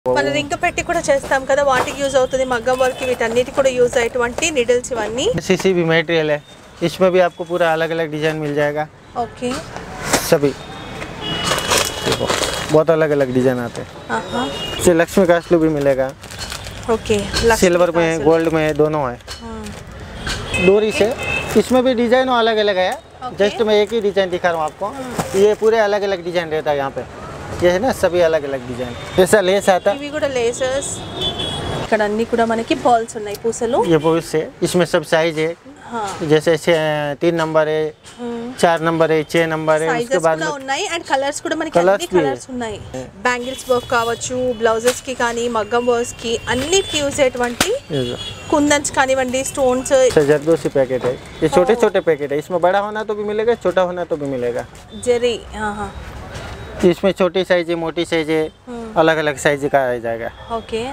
మన రింగ్ పెట్టి కూడా చేస్తాం కదా వాటికి యూజ్ అవుతుంది మగ్గం వర్క్ వీటన్నిటి కూడా యూజ్ అయ్యేటువంటి నీడిల్స్ ఇవన్నీ सीसी भी मटेरियल है इसमें भी आपको पूरा अलग अलग डिजाइन मिल जाएगा ఓకే सभी देखो बहुत अलग अलग डिजाइन आते हैं ఆహా से लक्ष्मी कास्टू भी मिलेगा ఓకే सिल्वर में गोल्ड में दोनों है डोरी से इसमें भी डिजाइन अलग अलग है जस्ट मैं एक ही डिजाइन दिखा रहा हूँ आपको ये पूरे अलग अलग डिजाइन रहता है यहाँ पे ये है ना सभी अलग अलग डिजाइन ऐसा लेस आता ఇవి కూడా లేసర్స్ ఇక్కడ అన్ని కూడా మనకి బాల్స్ ఉన్నాయి పూసలు ये बहुत से इसमें सब साइज है हाँ जैसे 3 नंबर है 4 नंबर है 6 नंबर है उसके సైజెస్ बाद కూడా ఉన్నాయి అండ్ కలర్స్ కూడా మనకి Colours అన్ని भी కలర్స్ ఉన్నాయి బ్యాంగిల్స్ వర్క్ కావచ్చు బ్లౌజెస్ కి కానీ మగ్గం వర్క్స్ కి అన్నిటికి యూజ్ అయ్యేటువంటి కుందన్స్ కానివ్వండి స్టోన్స్ जरदोसी पैकेट है ये छोटे छोटे पैकेट है इसमें बड़ा होना तो भी मिलेगा छोटा होना तो भी मिलेगा జరీ ఆహా इसमें छोटी साइज है मोटी साइज है अलग अलग साइज का आ जाएगा ఓకే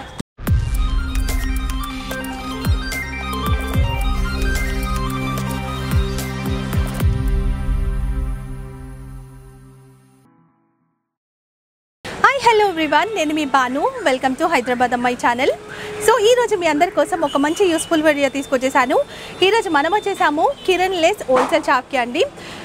హాయ్ హలో ఎవ్రీవన్ నేను మీ బాను వెల్కమ్ టు హైదరాబాద్ అమ్మాయి ఛానల్ సో ఈ రోజు మీ అందరి కోసం ఒక మంచి యూస్ఫుల్ వీడియో తీసుకొచ్చేసాను ఈ రోజు మనం వచ్చేసాము కిరణ్ లెస్ హోల్సేల్ షాప్కి అండి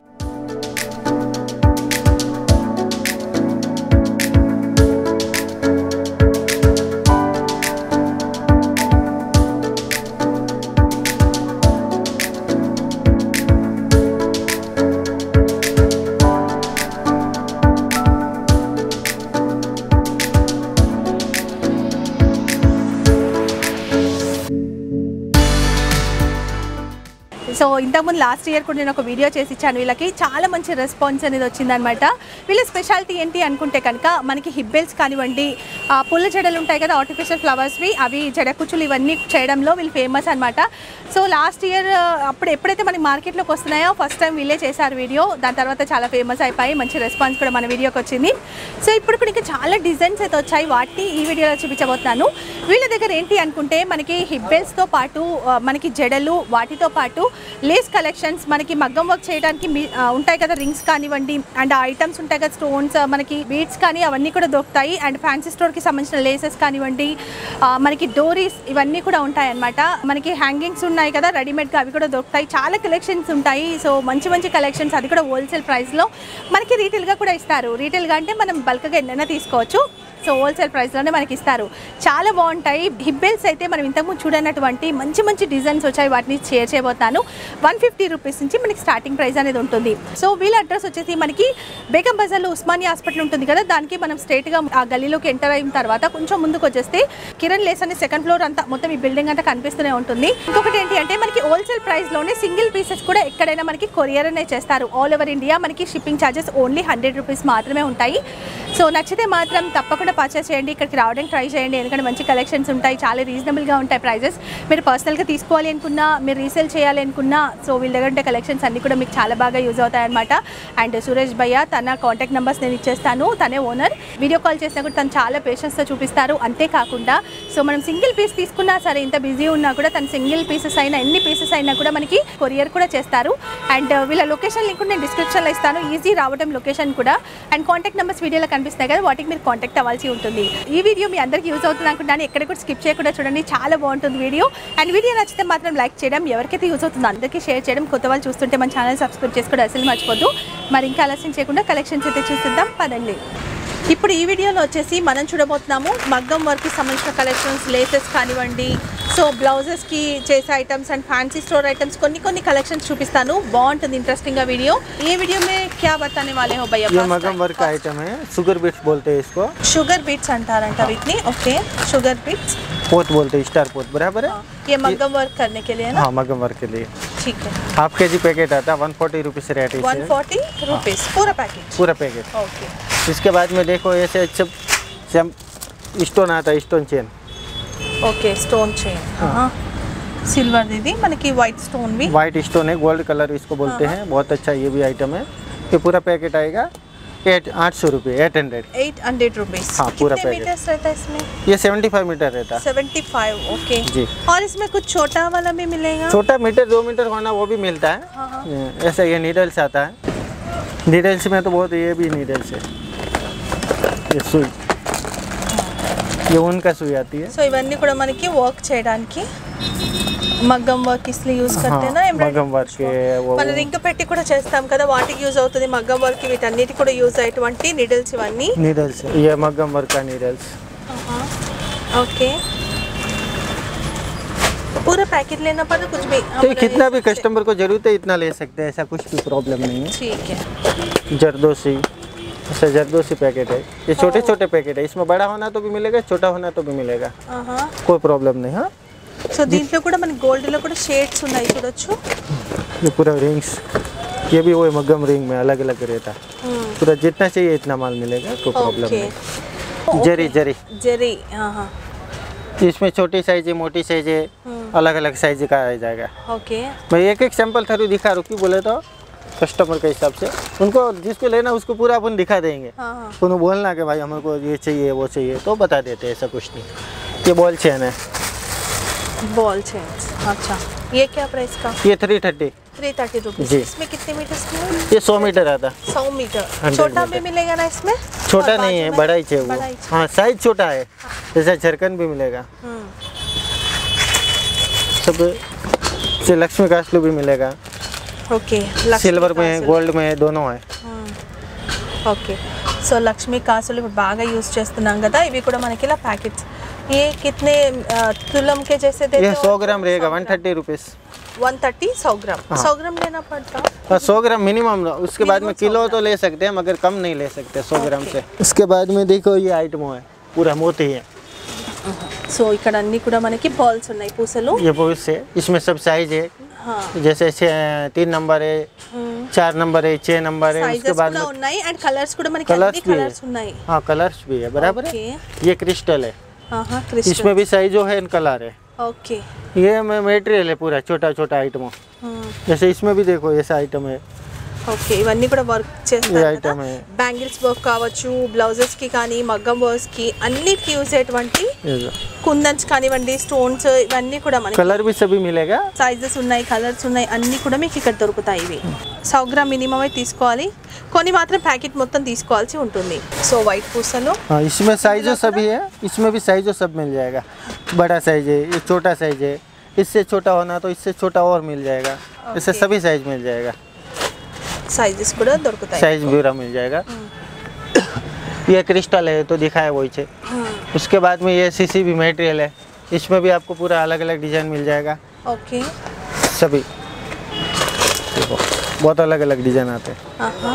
సో ఇంతకుముందు లాస్ట్ ఇయర్ కూడా నేను ఒక వీడియో చేసి ఇచ్చాను వీళ్ళకి చాలా మంచి రెస్పాన్స్ అనేది వచ్చిందనమాట వీళ్ళ స్పెషాలిటీ ఏంటి అనుకుంటే కనుక మనకి హిబ్బెల్స్ కానివ్వండి పుల్ల జడలు ఉంటాయి కదా ఆర్టిఫిషియల్ ఫ్లవర్స్వి అవి జడకుచ్చులు ఇవన్నీ చేయడంలో వీళ్ళు ఫేమస్ అనమాట సో లాస్ట్ ఇయర్ అప్పుడు ఎప్పుడైతే మనకి మార్కెట్లోకి వస్తున్నాయో ఫస్ట్ టైం వీళ్ళే చేశారు వీడియో దాని తర్వాత చాలా ఫేమస్ అయిపోయి మంచి రెస్పాన్స్ కూడా మన వీడియోకి వచ్చింది సో ఇప్పుడు కూడా ఇంకా చాలా డిజైన్స్ అయితే వచ్చాయి వాటిని ఈ వీడియోలో చూపించబోతున్నాను వీళ్ళ దగ్గర ఏంటి అనుకుంటే మనకి హిబ్బెల్స్తో పాటు మనకి జడలు వాటితో పాటు లేస్ కలెక్షన్స్ మనకి మగ్గం వర్క్ చేయడానికి ఉంటాయి కదా రింగ్స్ కానివ్వండి అండ్ ఐటమ్స్ ఉంటాయి కదా స్టోన్స్ మనకి బీడ్స్ కానీ అవన్నీ కూడా దొరుకుతాయి అండ్ ఫ్యాన్సీ స్టోర్కి సంబంధించిన లేసెస్ కానివ్వండి మనకి డోరీస్ ఇవన్నీ కూడా ఉంటాయి అన్నమాట మనకి హ్యాంగింగ్స్ ఉన్నాయి కదా రెడీమేడ్గా అవి కూడా దొరుకుతాయి చాలా కలెక్షన్స్ ఉంటాయి సో మంచి మంచి కలెక్షన్స్ అది కూడా హోల్సేల్ ప్రైస్లో మనకి రీటైల్గా కూడా ఇస్తారు రీటైల్గా అంటే మనం బల్క్గా ఎన్నైనా తీసుకోవచ్చు సో హోల్సేల్ ప్రైస్లోనే మనకి ఇస్తారు చాలా బాగుంటాయి హిబ్బెల్స్ అయితే మనం ఇంతకుముందు చూడనటువంటి మంచి మంచి డిజైన్స్ వచ్చాయి వాటిని షేర్ చేయబోతాను 150 రూపీస్ నుంచి మనకి స్టార్టింగ్ ప్రైస్ అనేది ఉంటుంది సో వీళ్ళ అడ్రస్ వచ్చేసి మనకి బేగం బజార్లో ఉస్మానియా హాస్పిటల్ ఉంటుంది కదా దానికి మనం స్ట్రైట్గా ఆ గల్లీలోకి ఎంటర్ అయిన తర్వాత కొంచెం ముందుకు వచ్చేస్తే కిరణ్ లేస్ అనే సెకండ్ ఫ్లోర్ అంతా మొత్తం ఈ బిల్డింగ్ అంతా కనిపిస్తూనే ఉంటుంది ఇంకొకటి ఏంటి అంటే మనకి హోల్సేల్ ప్రైస్లోనే సింగిల్ పీసెస్ కూడా ఎక్కడైనా మనకి కొరియర్ అనే చేస్తారు ఆల్ ఓవర్ ఇండియా మనకి షిప్పింగ్ ఛార్జెస్ ఓన్లీ 100 రూపీస్ మాత్రమే ఉంటాయి సో నచ్చితే మాత్రం తప్పకుండా పర్చేస్ చేయండి ఇక్కడికి రావడానికి ట్రై చేయండి ఎందుకంటే మంచి కలెక్షన్స్ ఉంటాయి చాలా రీజనబుల్గా ఉంటాయి ప్రైజెస్ మీరు పర్సనల్గా తీసుకోవాలి అనుకున్నా మీరు రీసేల్ చేయాలి అనుకున్నా సో వీళ్ళ దగ్గర ఉండే కలెక్షన్స్ అన్నీ కూడా మీకు చాలా బాగా యూజ్ అవుతాయి అనమాట అండ్ సురేష్ భయ్య తన కాంటాక్ట్ నెంబర్స్ నేను ఇచ్చేస్తాను తనే ఓనర్ వీడియో కాల్ చేసినా కూడా తను చాలా పేషెన్స్తో చూపిస్తారు అంతేకాకుండా సో మనం సింగిల్ పీస్ తీసుకున్నా సరే ఇంత బిజీ ఉన్నా కూడా తను సింగిల్ పీసెస్ అయినా ఎన్ని పీసెస్ అయినా కూడా మనకి కొరియర్ కూడా చేస్తారు అండ్ వీళ్ళ లొకేషన్ లింక్ నేను డిస్క్రిప్షన్లో ఇస్తాను ఈజీ రావడం లొకేషన్ కూడా అండ్ కాంటాక్ట్ నెంబర్స్ వీడియోలో కనిపిస్తాయి కదా వాటికి మీరు కాంటాక్ట్ అవ్వాల్సి ఉంటుంది ఈ వీడియో మీ అందరికీ యూజ్ అవుతుంది అనుకుంటాను ఎక్కడ కూడా స్కిప్ చేయకుండా చూడండి చాలా బాగుంటుంది వీడియో అండ్ వీడియో నచ్చితే మాత్రం లైక్ చేయడం ఎవరికైతే యూజ్ అవుతుందో అందరికీ షేర్ చేయడం కొత్త వాళ్ళు చూస్తుంటే మన ఛానల్ సబ్స్క్రైబ్ చేసుకోవడం అసలు మర్చిపోద్దు మరి ఇంకా ఆలస్యం చేయకుండా కలెక్షన్స్ అయితే చూస్తుందాం పదండి ఇప్పుడు ఈ వీడియోలో వచ్చేసి మనం చూడబోతున్నాము మగ్గం వర్క్కి సంబంధించిన కలెక్షన్స్ లేసెస్ కానివ్వండి సో బ్లౌజెస్కి చేసే items and fancy store items కొన్ని కలెక్షన్స్ చూపిస్తాను బాగుంటుంది ఇంట్రెస్టింగ్గా వీడియో ये वीडियो में क्या बताने वाले हो भैया ये मगम वर्क का आइटम है शुगर बीट्स बोलते हैं इसको शुगर बीट्स अंटारंट वीटनी ओके शुगर बीट्स पोत बोलते हैं स्टार पोत बराबर है ये मगम वर्क करने के लिए ना हाँ मगम वर्क के लिए ठीक है हाफ के जी पैकेट आता है 140 रुपीज़ रेट है 140 रुपीज़ पूरा पैकेट पूरा पैकेट ओके इसके बाद में देखो ऐसे स्टोन आता है stone chain okay stone chain हाँ सिल्वर दीदी मन की वाइट स्टोन भी वाइट स्टोन है गोल्ड कलर इसको बोलते हैं बहुत अच्छा ये भी आइटम है ये पूरा पैकेट आएगा 800 रुपये 800 रुपीज़ हाँ पूरा पैकेट मीटर्स रहता है इसमें ये 75 मीटर रहता है 75 ओके जी और इसमें कुछ छोटा वाला भी मिलेगा छोटा मीटर 2 मीटर होना वो भी मिलता है हाँ। ऐसा ये नीडल्स आता है नीडल्स में तो बहुत ये भी नीडल्स है ये सुई ये ऊन का सुई आती है। సో ఇవన్నీ కూడా మనకి వర్క్ చేయడానికి మగ్గం వర్క్ इसलिए యూస్ करते हैं ना मगम वर्क के वो మన రింగ్ పెట్టి కూడా చేస్తాం కదా వాటికి యూజ్ అవుతుంది మగ్గం వర్క్ వీటన్నిటి కూడా యూజ్ అయ్యేటువంటి నీడిల్స్ ఇవన్నీ नीडल्स, ये मगम वर्क का नीडल्स। ओके पूरा पैकेट लेना पड़ता कुछ भी तो कितना भी कस्टमर को जरूरत है इतना ले सकते हैं, ऐसा कुछ भी प्रॉब्लम नहीं है। ठीक है जरदोसी, ऐसा जरदोसी पैकेट है, ये छोटे छोटे पैकेट है, इसमें बड़ा होना तो भी मिलेगा, छोटा होना तो भी मिलेगा, कोई प्रॉब्लम नहीं। हाँ సో దీంట్లో కూడా మనకి గోల్డ్ లో కూడా షేడ్స్ ఉన్నాయి చూడొచ్చు ये पूरा रिंग्स, ये भी वो मगम रिंग में अलग अलग रहता है, पूरा जितना चाहिए इतना माल मिलेगा, कोई प्रॉब्लम ओके नहीं। जरी जरी జరీ इसमें छोटी साइज है, मोटी साइज है, अलग अलग साइज का आ जाएगा। ఓకే मैं एक एक सैंपल थरू दिखा रुकी बोले तो कस्टमर के हिसाब से उनको जिसको लेना उसको पूरा अपन दिखा देंगे। उन्हें बोलना कि भाई हमको ये चाहिए वो चाहिए तो बता देते हैं, ऐसा कुछ नहीं। ये बॉल चेन है, बॉल चेन्स अच्छा ये क्या प्राइस का ये 330, 330 रुपीज जी। इसमें कितने मीटर की ये 100 मीटर आता। 100 मीटर 100 छोटा भी मीटर। मिलेगा ना इसमें छोटा और नहीं बाजू है, में? बड़ा ही चाहिए बड़ा ही वो। हाँ साइज छोटा है, जैसा झरकन भी मिलेगा सब, से लक्ष्मी कास्टू भी मिलेगा, ओके सिल्वर में गोल्ड में दोनों है। ఓకే సో లక్ష్మీ కాసులు ఇప్పుడు బాగా యూజ్ చేస్తున్నాం కదా ఇవి కూడా మనకి ఇలా ప్యాకెట్స్ ये कितने तुलम के जैसे देते ये हो 100 ग्राम रहेगा, 130 रुपीज़। 130 100 ग्राम 100 ग्राम लेना पड़ता 100 ग्राम मिनिमम, उसके बाद में किलो तो ले सकते हैं मगर कम नहीं ले सकते 100 ग्राम से। उसके बाद में देखो ये आइटम है पूरा मोती है, సో ఇక్కడ అన్ని కూడా మనకి బాల్స్ ఉన్నాయి పూసలు ये बहुत से, इसमें सब साइज है, जैसे 3 नंबर है, 4 नंबर है, 6 नंबर है। उसके సైజెస్ बाद కూడా में ఉన్నాయి అండ్ కలర్స్ కూడా మనకి कलर्स అన్ని भी है, కలర్స్ ఉన్నాయి हाँ कलर्स भी है बराबर है। ओके ये क्रिस्टल है, क्रिस्टल इसमें भी साइज है एंड कलर है। ओके ये मटेरियल है पूरा छोटा छोटा आइटम, जैसे इसमें भी देखो ऐसा आइटम है, ఓకే ఇవన్నీ కూడా వర్క్ ये చేస్తారు కదా आइटम है। బ్యాంగిల్స్ వర్క్ కావచ్చు బ్లౌజెస్ కి కానీ మగ్గం వర్క్స్ కి అన్నిటికి యూజ్ అయ్యేటువంటి ये जो కుందన్స్ కానివ్వండి స్టోన్స్ ఇవన్నీ కూడా మనకి कलर भी सभी मिलेगा। సైజెస్ ఉన్నాయి కలర్స్ ఉన్నాయి అన్నీ కూడా మీకు ఇక్కడ దొరుకుతాయి ఇవి 100 గ్రామ్ మినిమం అయితే తీసుకోవాలి కొన్ని మాత్రం ప్యాకెట్ మొత్తం తీసుకోవాల్సి ఉంటుంది సో వైట్ పూసలు हाँ इसमें साइजो सभी है, इसमें भी साइजो सब मिल जाएगा, बड़ा साइज है, ये छोटा साइज है, इससे छोटा होना तो इससे छोटा और मिल जाएगा, इससे सभी साइज मिल जाएगा, సైజెస్ కూడా దొరుకుతాయి साइज पूरा मिल जाएगा। ये क्रिस्टल है तो दिखाया वही है। उसके बाद में ये सीसी भी मटेरियल है, इसमें भी आपको पूरा अलग अलग डिजाइन मिल जाएगा ఓకే सभी, देखो बहुत अलग अलग डिजाइन आते हैं।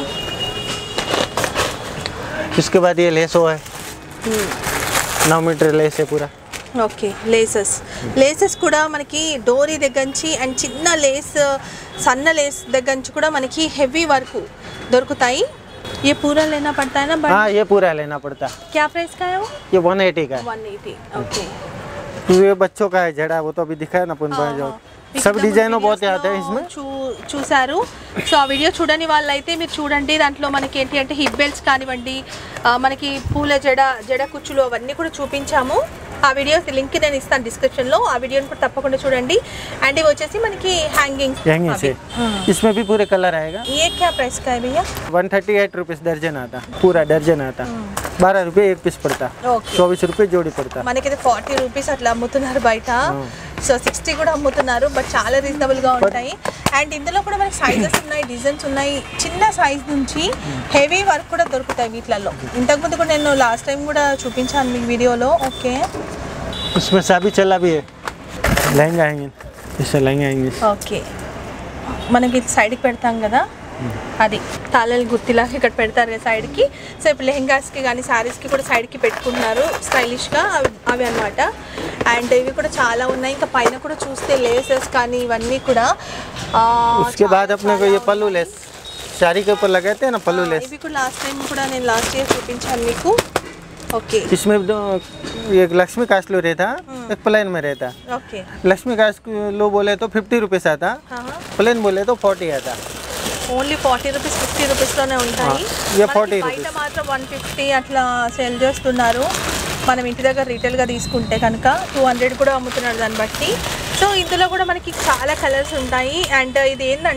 उसके बाद ये लेसो है, 9 मीटर लेस है पूरा। ఓకే లేసెస్ కూడా మనకి డోరీ దగ్గర నుంచి అండ్ చిన్న లేస్ సన్న లేస్ దగ్గర నుంచి కూడా మనకి హెవీ వర్క్ దొరుకుతాయి ये पूरा लेना पड़ता है ना बट हाँ ये पूरा लेना पड़ता है। क्या प्राइस का है वो ये 180 का है। 180 ओके ये बच्चों का है जड़ा, वो तो अभी दिखाया ना पुन भाई, जो सब डिजाइनों बहुत आते हैं इसमें। చూసారు సో ఆ వీడియో చూడని వాళ్ళైతే మీరు చూడండి దాంట్లో మనకి ఏంటి అంటే హిప్ బెల్ట్స్ కానివ్వండి మనకి పూల జడ కుచ్చులు అవన్నీ కూడా చూపించాము ఆ వీడియో లింక్ నేను ఇస్తాను డిస్క్రిప్షన్ లో ఆ వీడియోని కూడా తప్పకుండా చూడండి అండ్ ఇవి వచ్చేసి మనకి హ్యాంగింగ్స్ से इसमें भी पूरे कलर आएगा। ये क्या प्राइस का है भैया 138 रुपीस दर्जन आता, पूरा दर्जन आता, 12 रुपये एक पीस पड़ता, ఓకే 24 रुपये जोड़ी पड़ता। మనకి 40 రూపీస్ అట్లా అమ్ముతున్నారు బయట సో 60 కూడా అమ్ముతున్నారు బట్ చాలా రీజనబుల్ గా ఉంటాయి అండ్ ఇందులో కూడా మనకి సైజెస్ ఉన్నాయి డిజైన్స్ ఉన్నాయి చిన్న సైజ్ నుంచి హెవీ వర్క్ కూడా దొరుకుతాయి వీటిలలో ఇంతకుముందు కూడా నేను లాస్ట్ టైం కూడా చూపించాను మీకు వీడియోలో ఓకే उसमें साबी चला भी है, लहंगा आएंगे, इससे लहंगा आएंगे। ఓకే మనకి సైడ్కి పెడతాం కదా అది తాళాలు గుత్తిలాగా ఇక్కడ పెడతారు కదా సైడ్కి సో ఇప్పుడు లెహెంగాస్కి కానీ శారీస్కి కూడా సైడ్కి పెట్టుకుంటున్నారు స్టైలిష్గా అవి అనమాట అండ్ ఇవి కూడా చాలా ఉన్నాయి ఇంకా పైన కూడా చూస్తే లేసెస్ కానీ ఇవన్నీ కూడా उसके बाद अपने को ये पल्लू लेस साड़ी के ऊपर लगाते हैं ना, पल्लू लेस, ఇవి కూడా లాస్ట్ టైం కూడా నేను లాస్ట్ ఇయర్ చూపించాను మీకు ఓకే इसमें एक लक्ष्मी कास्टलो रहता, एक प्लेन में रहता। ఓకే लक्ष्मी कास्टलो बोले तो 50 रुपीस आता, प्लेन बोले तो 40 आता। ఓన్లీ 40 రూపీస్ 50 రూపీస్లోనే ఉంటాయి ये మనకి 40 బయట रुपीस। మాత్రం 150 అట్లా సేల్ చేస్తున్నారు మనం ఇంటి దగ్గర రీటైల్గా తీసుకుంటే కనుక 200 కూడా అమ్ముతున్నాడు దాన్ని బట్టి సో ఇందులో కూడా మనకి చాలా కలర్స్ ఉంటాయి అండ్ ఇది ఏంటంటే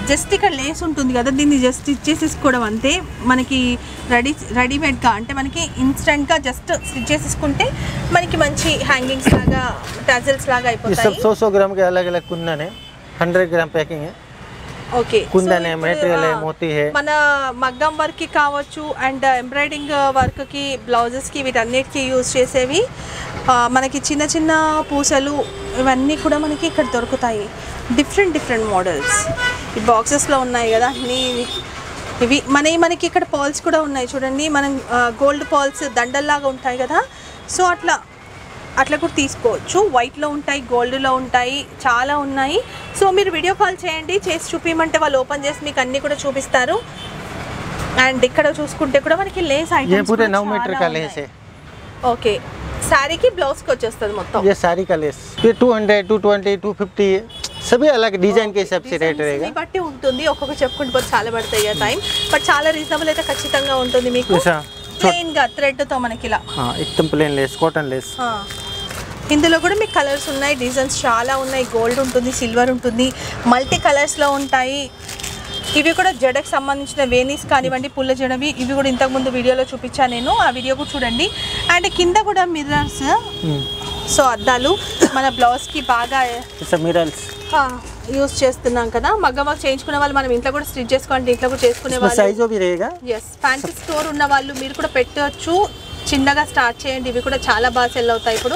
జస్ట్ ఇక్కడ లేస్ ఉంటుంది కదా, దీన్ని జస్ట్ స్టిచ్ చేసేసుకోవడం అంతే. మనకి రెడీమేడ్గా అంటే మనకి ఇన్స్టెంట్గా జస్ట్ స్టిచ్ చేసేసుకుంటే మనకి మంచి హ్యాంగింగ్స్ లాగా టజల్స్ లాగా అయిపోతాయి. 100 ग्राम के अलग अलग कुंदन है, 100 ग्राम पैकिंग है. ఓకే, कुंदन है, मेटेरियल है, मोती है. మన మగ్గం వర్క్కి కావచ్చు అండ్ ఎంబ్రాయిడింగ్ వర్క్కి, బ్లౌజెస్కి, వీటన్నిటికీ యూజ్ చేసేవి. మనకి చిన్న చిన్న పూసలు ఇవన్నీ కూడా మనకి ఇక్కడ దొరుకుతాయి. డిఫరెంట్ మోడల్స్ ఈ బాక్సెస్లో ఉన్నాయి కదా అన్నీ. ఇవి మనకి ఇక్కడ పాల్స్ కూడా ఉన్నాయి చూడండి. మనం గోల్డ్ పాల్స్ దండల్లాగా ఉంటాయి కదా, సో అట్లా కూడా తీసుకోవచ్చు. వైట్లో ఉంటాయి, గోల్డ్లో ఉంటాయి, చాలా ఉన్నాయి. సో మీరు వీడియో కాల్ చేయండి, చేసి చూపించమంటే వాళ్ళు ఓపెన్ చేసి మీకు అన్నీ కూడా చూపిస్తారు. అండ్ ఇక్కడ చూసుకుంటే కూడా మనకి లేస్ ఐటమ్స్ 9 मीटर का लेस है. ఓకే, శారీకి బ్లౌజ్కి వచ్చేస్తుంది మొత్తం. ये साड़ी का लेस ये 200, 220, 250 सभी अलग डिजाइन के हिसाब से रेट रहेगा. బట్టి ఉంటుంది, ఒక్కొక్క చెప్పుకుంటూ పోతే చాలా పడతాయి ఆ టైం. బట్ చాలా రీజనబుల్ అయితే ఖచ్చితంగా ఉంటుంది మీకు. ప్లెయిన్ గా థ్రెడ్ తో మనకి ఇలా एकदम प्लेन लेस, कॉटन लेस. ఇందులో కూడా మీకు కలర్స్ ఉన్నాయి, డిజైన్స్ చాలా ఉన్నాయి. గోల్డ్ ఉంటుంది, సిల్వర్ ఉంటుంది, మల్టీ కలర్స్లో ఉంటాయి. ఇవి కూడా జడకు సంబంధించిన వేనీస్ కానివ్వండి, పుల్ల జడవి, ఇవి కూడా ఇంతకుముందు వీడియోలో చూపించాను నేను, ఆ వీడియో కూడా చూడండి. అండ్ కింద కూడా మిర్రర్స్, సో అద్దాలు మన బ్లౌజ్కి బాగా మిర్రర్స్ యూజ్ చేస్తున్నాం కదా. మగ్గం వర్క్ చేయించుకునే వాళ్ళు మనం ఇంట్లో కూడా స్టిచ్ చేసుకోండి, ఇంట్లో కూడా చేసుకునే వాళ్ళు. ఎస్, ఫ్యాన్సీ స్టోర్ ఉన్న వాళ్ళు మీరు కూడా పెట్టవచ్చు, చిన్నగా స్టార్ట్ చేయండి. ఇవి కూడా చాలా బాగా సెల్ అవుతాయి. ఇప్పుడు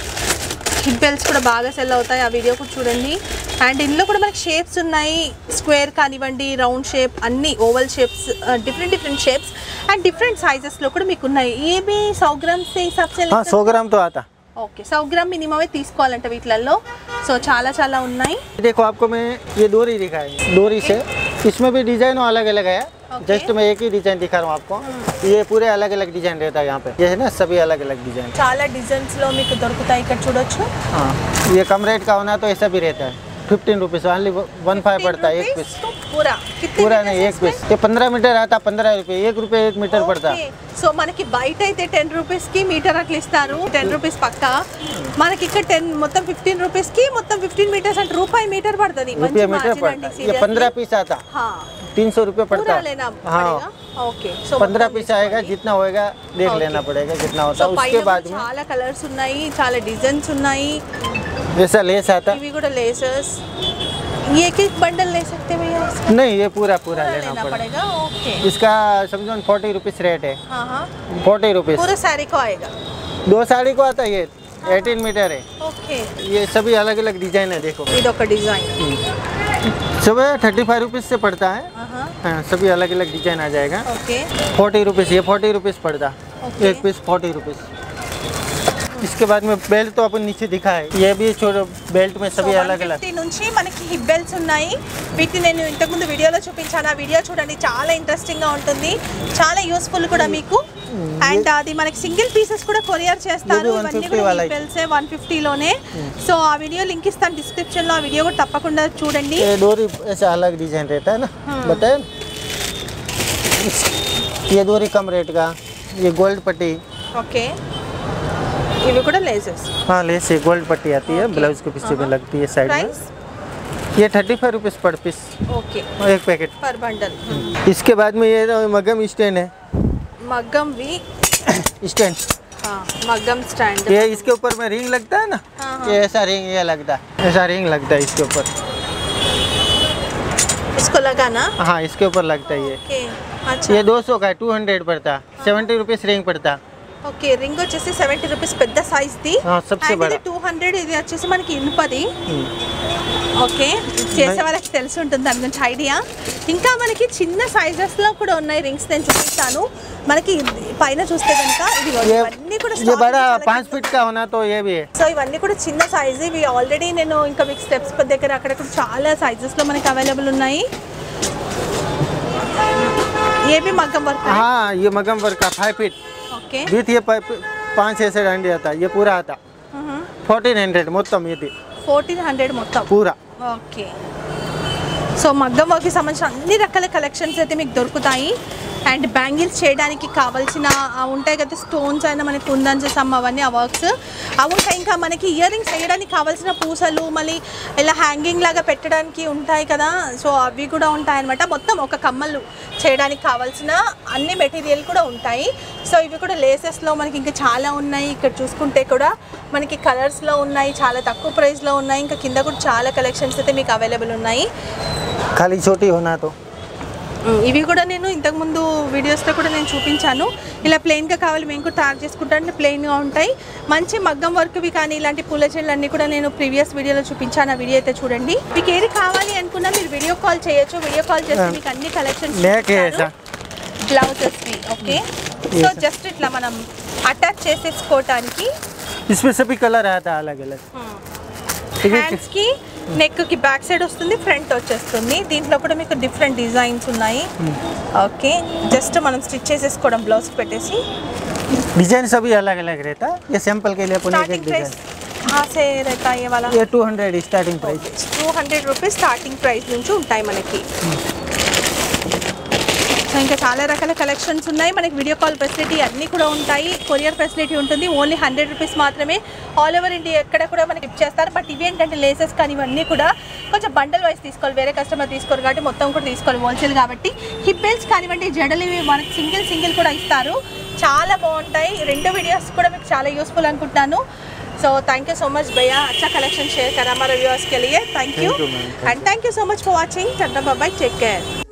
హిప్ బెల్ట్స్ కూడా బాగా సెల్ అవుతాయి, ఆ వీడియో కూడా చూడండి. అండ్ ఇందులో కూడా మనకి షేప్స్ ఉన్నాయి, స్క్వేర్ కానివ్వండి, రౌండ్ షేప్, అన్ని oval shapes, different shapes and different సైజెస్లో కూడా మీకు ఉన్నాయి. ఏ भी 100 ग्राम से हिसाब से 100 ग्राम तो आता. ఓకే, 100 ग्राम మినిమమే తీసుకోవాలంట వీటిలలో. సో చాలా ఉన్నాయి. देखो आपको मैं ये डोरी दिखाएंगे, डोरी से इसमें भी डिजाइन अलग अलग है. जस्ट मैं एक ही डिजाइन दिखा रहा हूँ आपको. ये पूरे अलग अलग डिजाइन रहता है यहाँ पे. ये है ना, सभी अलग अलग डिजाइन. చాలా డిజైన్స్ లో మీకు దొరుకుతాయి, ఇక్కడ చూడొచ్చు. हाँ, ये कम रेट का होना तो ऐसा भी रहता है. 15 रुपीज़ ओनली 15 पड़ता है एक पीस. पूरा नहीं, एक पीस. ये 15 मीटर आता 15 रुपये, 1 रुपये 1 मीटर पड़ता. సో మనకి బయట అయితే 10 రూపీస్కి మీటర్ అట్లా ఇస్తారు, 10 రూపీస్ పక్కా. మనకి ఇక్కడ 10 మొత్తం 15 రూపీస్కి మొత్తం 15 మీటర్స్ అంటే రూపాయి మీటర్ పడుతుంది. रुपये मीटर पड़ता. ये 15 पीस आता, 300 रुपये पड़ता. हाँ, ఓకే. సో 15 पीस आएगा, जितना होएगा देख लेना पड़ेगा कितना होता है. उसके बाद में చాలా కలర్స్ ఉన్నాయి, చాలా డిజైన్స్ ఉన్నాయి. जैसा लेस आता. ఇవి కూడా లేసెస్. एक बंडल ले सकते हैं भैया? नहीं, ये पूरा लेना पड़ेगा. ओके, इसका समझो 40 रुपीज़ रेट है. हाँ 40 रुपीज़ पूरा साड़ी को आएगा. 2 साड़ी को आता है. ये 18 मीटर है. ओके, ये सभी अलग अलग डिजाइन है. देखो ये का डिजाइन सब 35 रुपीज़ से पड़ता है. हाँ, सभी अलग अलग डिजाइन आ जाएगा. ओके, 40 रुपीज़, ये 40 रुपीज़ पड़ता. एक पीस 40 रुपीज़. इसके बाद में बेल्ट तो अपन नीचे दिखाए, ये भी छोटे बेल्ट में सभी अलग अलग. నుంచి మనకి హిప్ బెల్ట్స్ ఉన్నాయి. వీటిని నేను ఇంతకుముందు వీడియోలో చూపించాను, ఆ వీడియో చూడండి, చాలా ఇంట్రెస్టింగ్ గా ఉంటుంది, చాలా యూస్ఫుల్ కూడా మీకు. అండ్ అది మనకి సింగిల్ పీసెస్ కూడా కొరియర్ చేస్తారు. ఇవన్నీ కూడా హిప్ బెల్ట్స్ 150 లోనే. సో ఆ వీడియో లింక్ ఇస్తాను డిస్క్రిప్షన్ లో, ఆ వీడియో కూడా తప్పకుండా చూడండి. ये डोरी ऐसा अलग डिजाइन रहता है ना, बताए. ये डोरी कम रेट का, ये गोल्ड पट्टी. ఓకే, ఇవి కూడా లేసెస్. हाँ, लेस है, गोल्ड पट्टी आती है, ब्लाउज के पीछे में लगती है साइड में. ये 35 रुपीज़ पर पीस. ओके, एक पैकेट पर बंडल. इसके बाद में ये मगम स्टैंड है. मगम भी स्टैंड. हाँ, मगम स्टैंड. ये इसके ऊपर में रिंग लगता है ना. ये ऐसा रिंग, ये लगता है, ऐसा रिंग लगता है इसके ऊपर. इसको लगाना. हाँ, इसके ऊपर लगता है ये. ओके, अच्छा. ये 200 का है, 200 पड़ता. 70 रुपीज़ रिंग पड़ता. ఓకే, రింగ్ వచ్చేసి 70 రూపీస్ పెద్ద సైజ్ ది. सबसे बड़ा 200. ఇది వచ్చేసి మనకి ఇనుపది. ఓకే, చేసే వాళ్ళకి తెలిసి ఉంటుంది దాని గురించి ఐడియా. ఇంకా మనకి చిన్న సైజెస్ లో కూడా ఉన్నాయి రింగ్స్, నేను చూపిస్తాను. మనకి పైన చూస్తే కనుక ఇవన్నీ కూడా ये बड़ा 5 फीट का होना तो ये भी है. సో ఇవన్నీ కూడా చిన్న సైజ్. ఇవి ఆల్రెడీ నేను ఇంకా మీకు స్టెప్స్ దగ్గర అక్కడ చాలా సైజెస్ లో మనకి అవైలబుల్ ఉన్నాయి. ये भी मगम वर्क है. हाँ, ये मगम वर्क का 5 फीट. ओके, विथ ये 5 ऐसे डांडी आता. ये पूरा आता 1400 మొత్తం. ఇది 1400 మొత్తం పూరా. ఓకే, సో మగ్గం వర్క్కి సంబంధించిన అన్ని రకాల కలెక్షన్స్ అయితే మీకు దొరుకుతాయి. అండ్ బ్యాంగిల్స్ చేయడానికి కావాల్సిన ఉంటాయి కదా, స్టోన్స్ అయినా మనకి కుందన్స్ సమ్ అవన్నీ ఆ వర్క్స్ అవి ఉంటాయి. ఇంకా మనకి ఇయర్ రింగ్స్ వేయడానికి కావాల్సిన పూసలు మళ్ళీ ఇలా హ్యాంగింగ్ లాగా పెట్టడానికి ఉంటాయి కదా, సో అవి కూడా ఉంటాయి అనమాట. మొత్తం ఒక కమ్మలు చేయడానికి కావాల్సిన అన్ని మెటీరియల్ కూడా ఉంటాయి. సో ఇవి కూడా లేసెస్లో మనకి ఇంకా చాలా ఉన్నాయి. ఇక్కడ చూసుకుంటే కూడా మనకి కలర్స్లో ఉన్నాయి, చాలా తక్కువ ప్రైస్లో ఉన్నాయి. ఇంకా కింద కూడా చాలా కలెక్షన్స్ అయితే మీకు అవైలబుల్ ఉన్నాయి. खाली छोटी होना तो ఇవి కూడా నేను ఇంతకుముందు వీడియోస్లో కూడా నేను చూపించాను. ఇలా ప్లెయిన్గా కావాలి మేము కూడా తయారు చేసుకుంటాను, ప్లెయిన్గా ఉంటాయి. మంచి మగ్గం వర్క్వి కానీ ఇలాంటి పూల చెట్లు అన్నీ కూడా నేను ప్రీవియస్ వీడియోలో చూపించాను. ఆ వీడియో అయితే చూడండి. మీకు ఏది కావాలి అనుకున్నా మీరు వీడియో కాల్ చేయొచ్చు. వీడియో కాల్ చేస్తే మీకు అన్ని కలెక్షన్స్ బ్లౌజెస్వి. ఓకే, సో జస్ట్ ఇట్లా మనం అటాచ్ చేసేసుకోవటానికి. इसमें सभी कलर आता है अलग अलग. హ్యాండ్స్కి నెక్కి బ్యాక్ సైడ్ వస్తుంది, ఫ్రంట్ వచ్చేస్తుంది. దీంట్లో కూడా మీకు డిఫరెంట్ డిజైన్స్ ఉన్నాయి. ఓకే, జస్ట్ మనం స్టిచ్ చేసేసుకోవడం బ్లౌజ్ పెట్టేసి. डिजाइन सभी अलग अलग रहता है. ये सैंपल के लिए अपन एक स्टार्टिंग प्राइस कहाँ से रहता है ये वाला? ये 200 starting price. 200 rupees starting price నుంచి ఉంటాయి మనకి. సో ఇంకా చాలా రకాల కలెక్షన్స్ ఉన్నాయి. మనకి వీడియో కాల్ ఫెసిలిటీ అన్నీ కూడా ఉంటాయి. కొరియర్ ఫెసిలిటీ ఉంటుంది. ఓన్లీ 100 రూపీస్ మాత్రమే. ఆల్ ఓవర్ ఇండియా ఎక్కడ కూడా మనకి గిఫ్ట్ చేస్తారు. బట్ ఇవి ఏంటంటే లేసెస్ కానీ ఇవన్నీ కూడా కొంచెం బండల్ వైజ్ తీసుకోవాలి. వేరే కస్టమర్ తీసుకోరు కాబట్టి మొత్తం కూడా తీసుకోవాలి హోల్సేల్ కాబట్టి. హిప్ బెల్ట్స్ కానివ్వండి, జడలు ఇవి మనకి సింగిల్ కూడా ఇస్తారు. చాలా బాగుంటాయి. రెండు వీడియోస్ కూడా మీకు చాలా యూస్ఫుల్ అనుకుంటున్నాను. So thank you so much भैया, अच्छा कलेक्शन शेयर करा हमारे व्यूअर्स के लिए. Thank you and thank you so much for watching. Tata bye bye, take care.